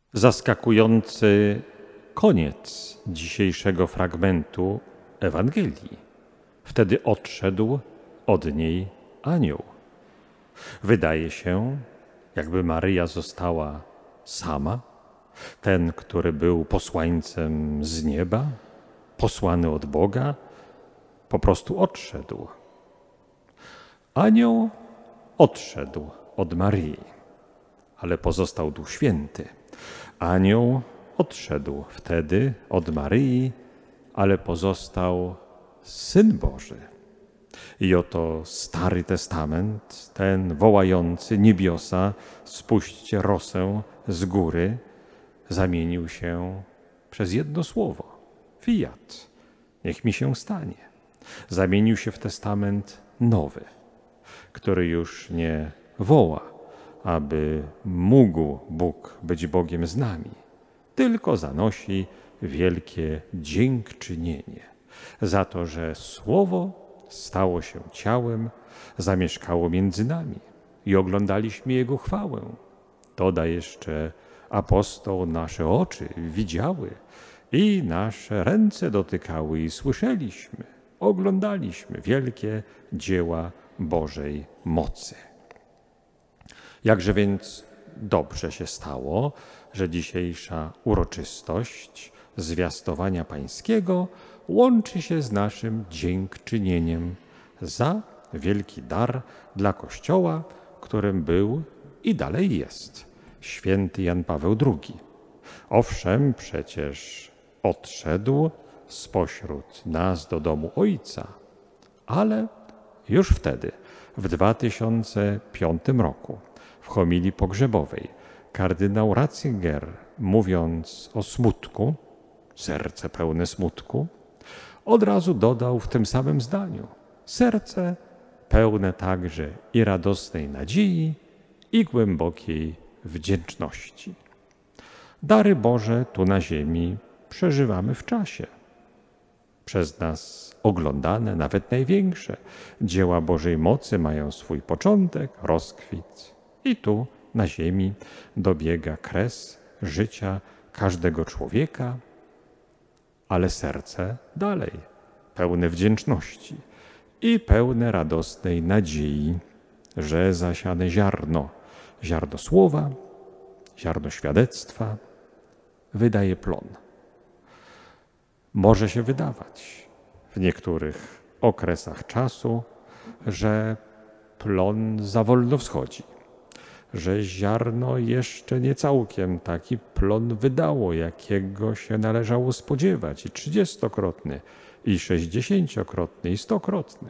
Zaskakujący koniec dzisiejszego fragmentu Ewangelii. Wtedy odszedł od niej anioł. Wydaje się, jakby Maryja została sama, ten, który był posłańcem z nieba, posłany od Boga, po prostu odszedł. Anioł odszedł od Maryi, ale pozostał Duch Święty. Anioł odszedł wtedy od Maryi, ale pozostał Syn Boży. I oto Stary Testament, ten wołający niebiosa, spuśćcie rosę z góry, zamienił się przez jedno słowo. Fiat, niech mi się stanie. Zamienił się w testament nowy, który już nie woła, aby mógł Bóg być Bogiem z nami, tylko zanosi wielkie dziękczynienie za to, że Słowo stało się ciałem, zamieszkało między nami i oglądaliśmy Jego chwałę. Doda jeszcze apostoł, nasze oczy widziały i nasze ręce dotykały i słyszeliśmy, oglądaliśmy wielkie dzieła Bożej mocy. Jakże więc dobrze się stało, że dzisiejsza uroczystość zwiastowania pańskiego łączy się z naszym dziękczynieniem za wielki dar dla Kościoła, którym był i dalej jest święty Jan Paweł II. Owszem, przecież odszedł spośród nas do domu Ojca, ale już wtedy, w 2005 roku, w homilii pogrzebowej, kardynał Ratzinger, mówiąc o smutku, serce pełne smutku, od razu dodał w tym samym zdaniu: serce pełne także i radosnej nadziei, i głębokiej wdzięczności. Dary Boże tu na ziemi przeżywamy w czasie. Przez nas oglądane, nawet największe dzieła Bożej mocy mają swój początek, rozkwit i tu na ziemi dobiega kres życia każdego człowieka, ale serce dalej pełne wdzięczności i pełne radosnej nadziei, że zasiane ziarno słowa, ziarno świadectwa wydaje plon. Może się wydawać w niektórych okresach czasu, że plon za wolno wschodzi, że ziarno jeszcze nie całkiem taki plon wydało, jakiego się należało spodziewać, i 30-krotny, i 60-krotny, i 100-krotny.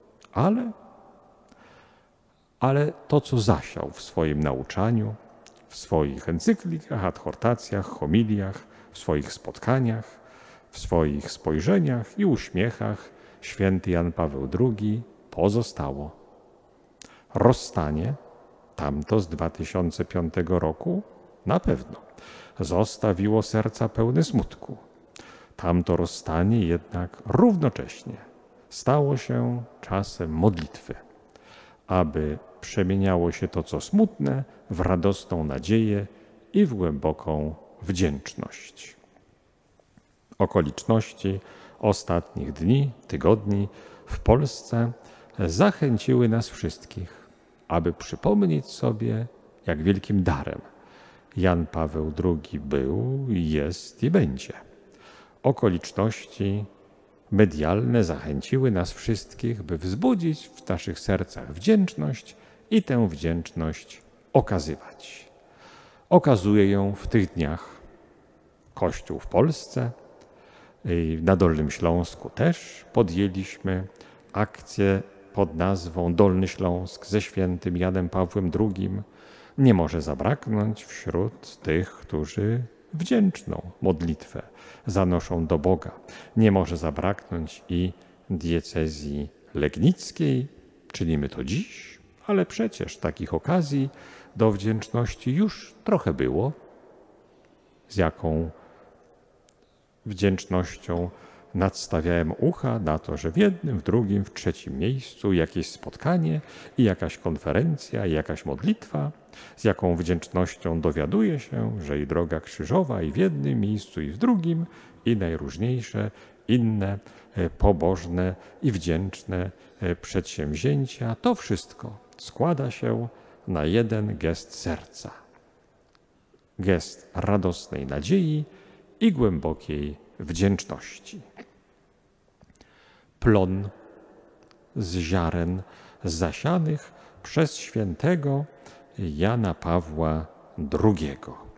Ale to, co zasiał w swoim nauczaniu, w swoich encyklikach, adhortacjach, homiliach, w swoich spotkaniach, w swoich spojrzeniach i uśmiechach święty Jan Paweł II pozostało. Rozstanie, tamto z 2005 roku, na pewno zostawiło serca pełne smutku. Tamto rozstanie jednak równocześnie stało się czasem modlitwy, aby przemieniało się to, co smutne, w radosną nadzieję i w głęboką wdzięczność. Okoliczności ostatnich dni, tygodni w Polsce zachęciły nas wszystkich, aby przypomnieć sobie, jak wielkim darem Jan Paweł II był, jest i będzie. Okoliczności medialne zachęciły nas wszystkich, by wzbudzić w naszych sercach wdzięczność i tę wdzięczność okazywać. Okazuje ją w tych dniach Kościół w Polsce. Na Dolnym Śląsku też podjęliśmy akcję pod nazwą Dolny Śląsk ze świętym Janem Pawłem II. Nie może zabraknąć wśród tych, którzy wdzięczną modlitwę zanoszą do Boga. Nie może zabraknąć i diecezji legnickiej. Czynimy to dziś, ale przecież takich okazji do wdzięczności już trochę było. Z jaką wdzięcznością nadstawiałem ucha na to, że w jednym, w drugim, w trzecim miejscu jakieś spotkanie i jakaś konferencja i jakaś modlitwa, z jaką wdzięcznością dowiaduję się, że i droga krzyżowa i w jednym miejscu i w drugim i najróżniejsze inne pobożne i wdzięczne przedsięwzięcia, to wszystko składa się na jeden gest serca. Gest radosnej nadziei i głębokiej wdzięczności. Plon z ziaren zasianych przez świętego Jana Pawła II.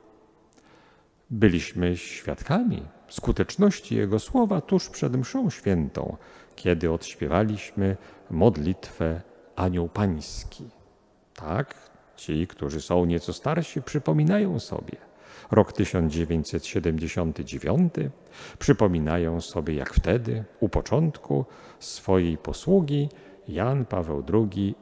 Byliśmy świadkami skuteczności jego słowa tuż przed mszą świętą, kiedy odśpiewaliśmy modlitwę Anioł Pański. Tak, ci, którzy są nieco starsi, przypominają sobie rok 1979, przypominają sobie, jak wtedy, u początku swojej posługi, Jan Paweł II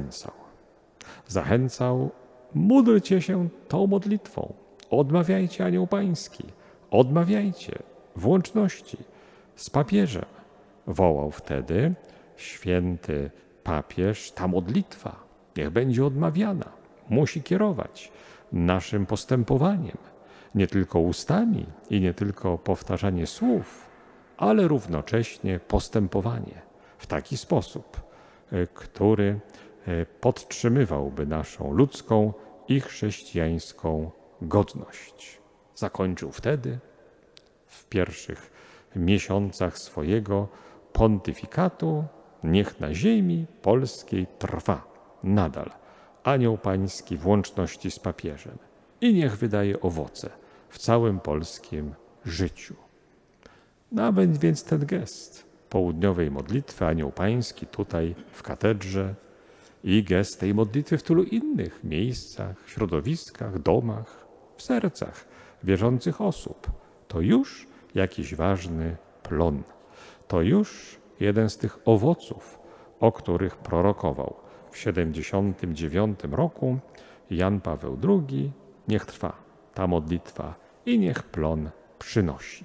zachęcał, módlcie się tą modlitwą, odmawiajcie Anioł Pański, odmawiajcie w łączności z papieżem. Wołał wtedy święty papież, ta modlitwa niech będzie odmawiana, musi kierować naszym postępowaniem, nie tylko ustami i nie tylko powtarzanie słów, ale równocześnie postępowanie w taki sposób, który podtrzymywałby naszą ludzką i chrześcijańską godność. Zakończył wtedy, w pierwszych miesiącach swojego pontyfikatu, niech na ziemi polskiej trwa nadal Anioł Pański w łączności z papieżem i niech wydaje owoce w całym polskim życiu. Nawet więc ten gest południowej modlitwy Anioł Pański tutaj w katedrze i gest tej modlitwy w tylu innych miejscach, środowiskach, domach, w sercach wierzących osób, to już jakiś ważny plon. To już jeden z tych owoców, o których prorokował w 79 roku Jan Paweł II. Niech trwa ta modlitwa i niech plon przynosi.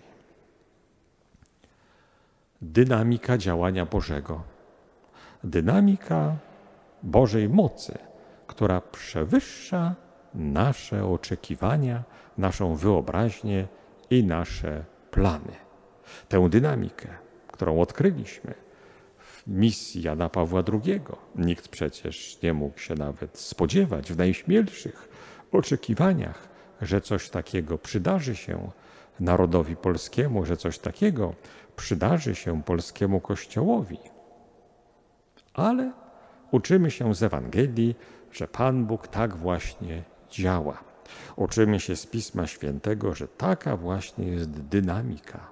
Dynamika działania Bożego. Dynamika Bożej mocy, która przewyższa nasze oczekiwania, naszą wyobraźnię i nasze plany. Tę dynamikę, którą odkryliśmy w misji Jana Pawła II. Nikt przecież nie mógł się nawet spodziewać w najśmielszych oczekiwaniach, że coś takiego przydarzy się narodowi polskiemu, że coś takiego przydarzy się polskiemu Kościołowi. Ale uczymy się z Ewangelii, że Pan Bóg tak właśnie działa. Uczymy się z Pisma Świętego, że taka właśnie jest dynamika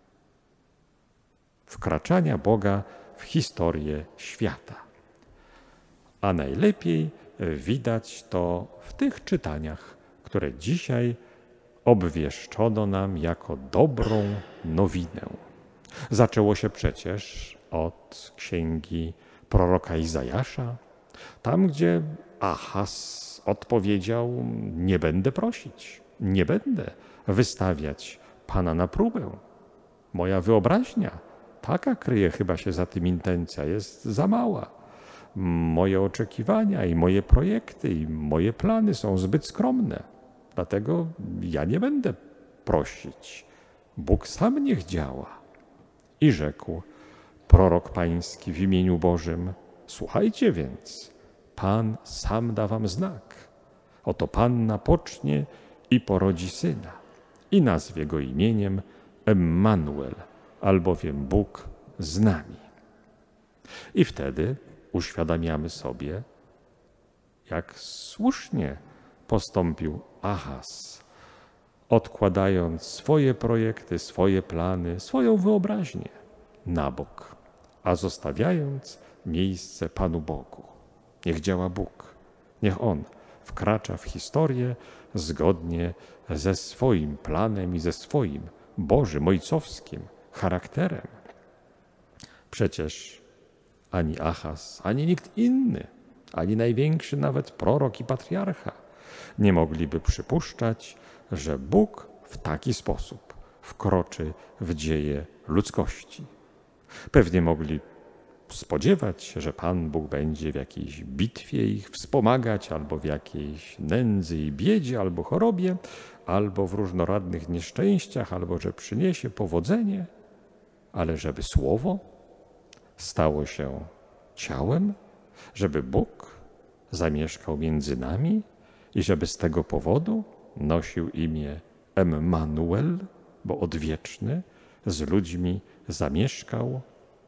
wkraczania Boga w historię świata. A najlepiej widać to w tych czytaniach, które dzisiaj obwieszczono nam jako dobrą nowinę. Zaczęło się przecież od księgi proroka Izajasza, tam gdzie Ahaz odpowiedział: nie będę prosić, nie będę wystawiać Pana na próbę. Moja wyobraźnia, taka kryje chyba się za tym intencja, jest za mała. Moje oczekiwania i moje projekty i moje plany są zbyt skromne. Dlatego ja nie będę prosić. Bóg sam niech działa. I rzekł prorok pański w imieniu Bożym: słuchajcie więc, Pan sam da wam znak. Oto panna pocznie i porodzi syna i nazwie go imieniem Emmanuel, albowiem Bóg z nami. I wtedy uświadamiamy sobie, jak słusznie postąpił Ahaz, odkładając swoje projekty, swoje plany, swoją wyobraźnię na bok, a zostawiając miejsce Panu Bogu. Niech działa Bóg, niech On wkracza w historię zgodnie ze swoim planem i ze swoim Bożym, ojcowskim charakterem. Przecież ani Ahaz, ani nikt inny, ani największy nawet prorok i patriarcha nie mogliby przypuszczać, że Bóg w taki sposób wkroczy w dzieje ludzkości. Pewnie mogli spodziewać się, że Pan Bóg będzie w jakiejś bitwie ich wspomagać, albo w jakiejś nędzy i biedzie, albo chorobie, albo w różnorodnych nieszczęściach, albo że przyniesie powodzenie, ale żeby Słowo stało się ciałem, żeby Bóg zamieszkał między nami i żeby z tego powodu nosił imię Emmanuel, bo odwieczny, z ludźmi zamieszkał.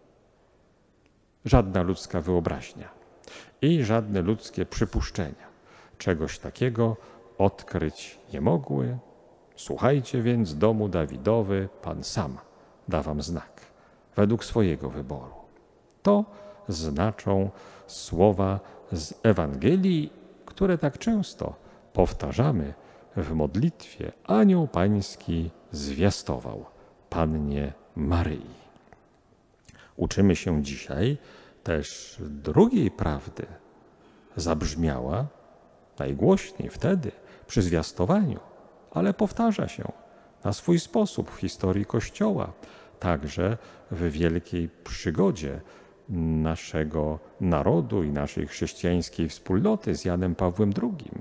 Żadna ludzka wyobraźnia i żadne ludzkie przypuszczenia czegoś takiego odkryć nie mogły. Słuchajcie więc, domu Dawidowy, Pan sam da wam znak według swojego wyboru. To znaczą słowa z Ewangelii, które tak często powtarzamy w modlitwie. Anioł Pański zwiastował Pannie Maryi. Uczymy się dzisiaj też drugiej prawdy. Zabrzmiała najgłośniej wtedy przy zwiastowaniu, ale powtarza się na swój sposób w historii Kościoła, także w wielkiej przygodzie naszego narodu i naszej chrześcijańskiej wspólnoty z Janem Pawłem II.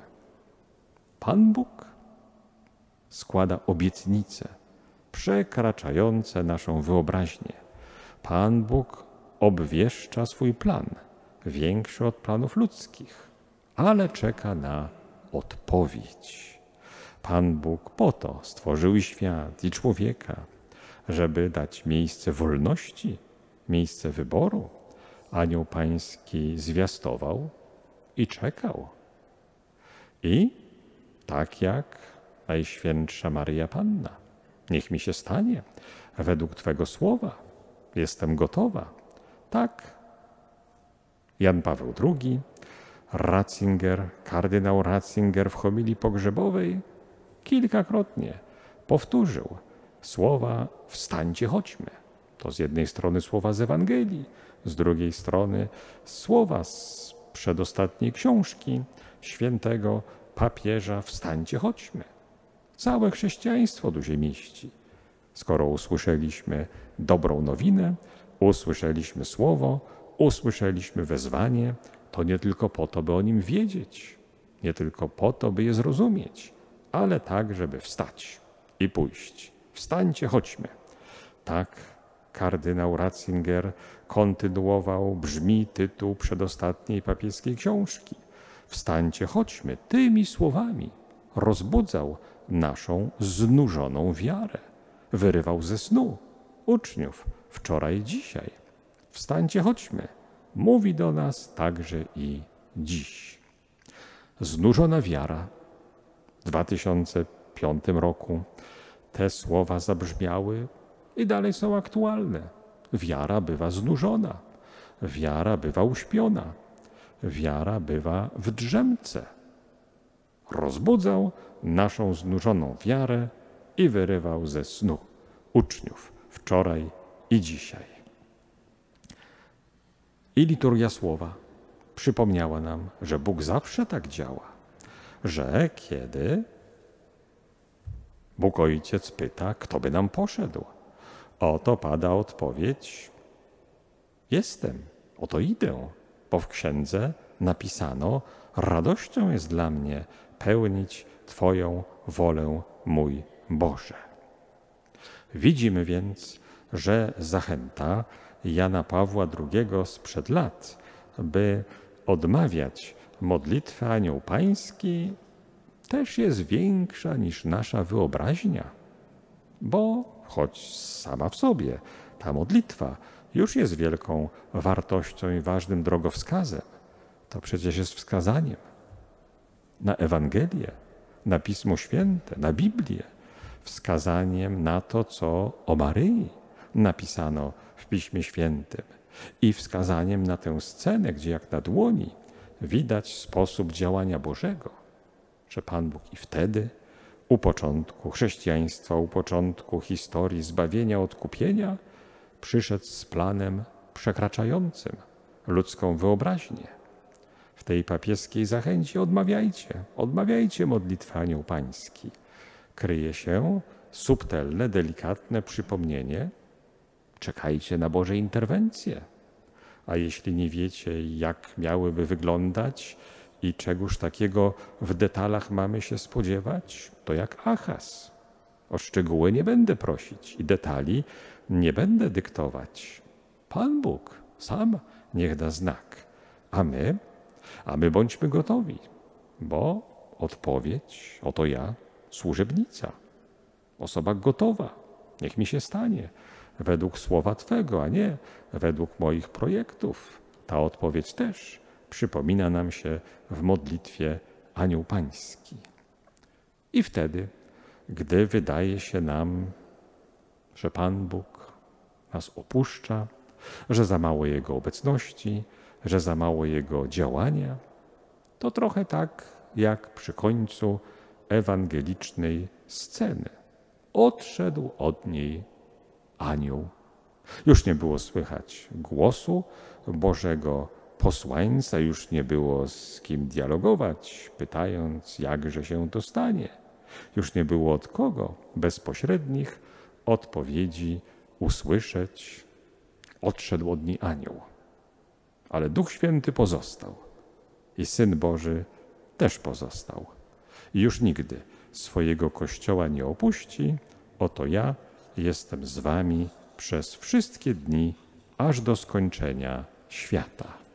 Pan Bóg składa obietnice przekraczające naszą wyobraźnię. Pan Bóg obwieszcza swój plan, większy od planów ludzkich, ale czeka na odpowiedź. Pan Bóg po to stworzył i świat, i człowieka, żeby dać miejsce wolności, miejsce wyboru. Anioł Pański zwiastował i czekał. I tak jak Najświętsza Maryja Panna, niech mi się stanie według Twego słowa. Jestem gotowa. Tak. Jan Paweł II, kardynał Ratzinger w homilii pogrzebowej kilkakrotnie powtórzył słowa wstańcie, chodźmy. To z jednej strony słowa z Ewangelii, z drugiej strony słowa z przedostatniej książki świętego papieża wstańcie, chodźmy. Całe chrześcijaństwo tu się mieści. Skoro usłyszeliśmy dobrą nowinę, usłyszeliśmy słowo, usłyszeliśmy wezwanie, to nie tylko po to, by o nim wiedzieć, nie tylko po to, by je zrozumieć, ale tak, żeby wstać i pójść. Wstańcie, chodźmy. Tak kardynał Ratzinger kontynuował, brzmi tytuł przedostatniej papieskiej książki. Wstańcie, chodźmy. Tymi słowami rozbudzał naszą znużoną wiarę. Wyrywał ze snu uczniów wczoraj i dzisiaj. Wstańcie, chodźmy. Mówi do nas także i dziś. Znużona wiara. W 2005 roku te słowa zabrzmiały i dalej są aktualne. Wiara bywa znużona. Wiara bywa uśpiona. Wiara bywa w drzemce. Rozbudzał naszą znużoną wiarę i wyrywał ze snu uczniów wczoraj i dzisiaj. I liturgia słowa przypomniała nam, że Bóg zawsze tak działa, że kiedy Bóg Ojciec pyta, kto by nam poszedł, oto pada odpowiedź: jestem, oto idę, bo w księdze napisano: radością jest dla mnie pełnić Twoją wolę, mój Boże. Widzimy więc, że zachęta Jana Pawła II sprzed lat, by odmawiać modlitwy Anioł Pański, też jest większa niż nasza wyobraźnia, bo choć sama w sobie ta modlitwa już jest wielką wartością i ważnym drogowskazem, to przecież jest wskazaniem na Ewangelię, na Pismo Święte, na Biblię, wskazaniem na to, co o Maryi napisano w Piśmie Świętym i wskazaniem na tę scenę, gdzie jak na dłoni widać sposób działania Bożego, że Pan Bóg i wtedy, u początku chrześcijaństwa, u początku historii zbawienia, odkupienia, przyszedł z planem przekraczającym ludzką wyobraźnię. W tej papieskiej zachęcie odmawiajcie modlitwy Anioł Pański. Kryje się subtelne, delikatne przypomnienie: czekajcie na Boże interwencje. A jeśli nie wiecie, jak miałyby wyglądać i czegoż takiego w detalach mamy się spodziewać, to jak Achaz. O szczegóły nie będę prosić i detali nie będę dyktować. Pan Bóg sam niech da znak, a my bądźmy gotowi, bo odpowiedź oto ja, służebnica, osoba gotowa, niech mi się stanie według słowa Twego, a nie według moich projektów. Ta odpowiedź też przypomina nam się w modlitwie Anioł Pański. I wtedy, gdy wydaje się nam, że Pan Bóg nas opuszcza, że za mało Jego obecności, że za mało Jego działania, to trochę tak jak przy końcu ewangelicznej sceny. Odszedł od niej anioł. Już nie było słychać głosu Bożego posłańca, już nie było z kim dialogować, pytając, jakże się to stanie. Już nie było od kogo bezpośrednich odpowiedzi usłyszeć. Odszedł od niej anioł. Ale Duch Święty pozostał i Syn Boży też pozostał. I już nigdy swojego Kościoła nie opuści. Oto ja jestem z wami przez wszystkie dni, aż do skończenia świata.